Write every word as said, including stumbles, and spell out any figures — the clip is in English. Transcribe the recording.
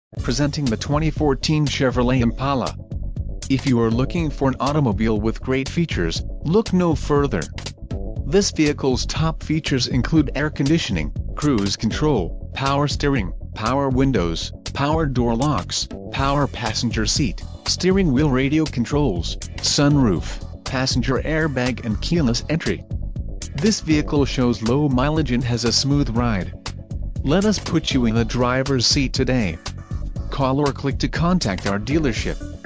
Presenting the twenty fourteen Chevrolet Impala. If you are looking for an automobile with great features, look no further. This vehicle's top features include air conditioning, cruise control, power steering, power windows, power door locks, power passenger seat, steering wheel radio controls, sunroof, passenger airbag and keyless entry. This vehicle shows low mileage and has a smooth ride. Let us put you in the driver's seat today. Call or click to contact our dealership.